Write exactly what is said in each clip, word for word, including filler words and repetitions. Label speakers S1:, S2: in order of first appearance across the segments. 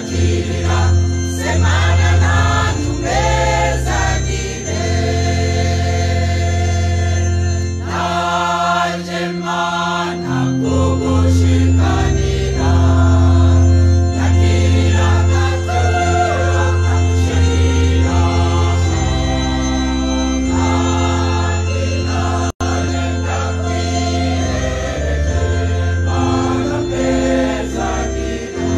S1: Akira semana ntatumeza gire naje mana kugushikanira Akira gaturo kamushira Akira nenda kwihereje mana peza gire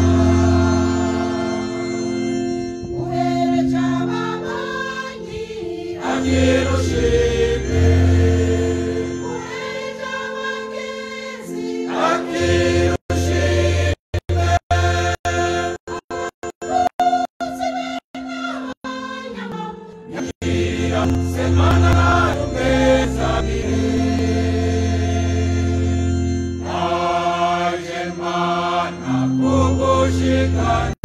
S1: Uhere chababanyi Akira ushime Uhere chabagezi Akira ushime Akira semana natumeza gire Aje mana kugushikana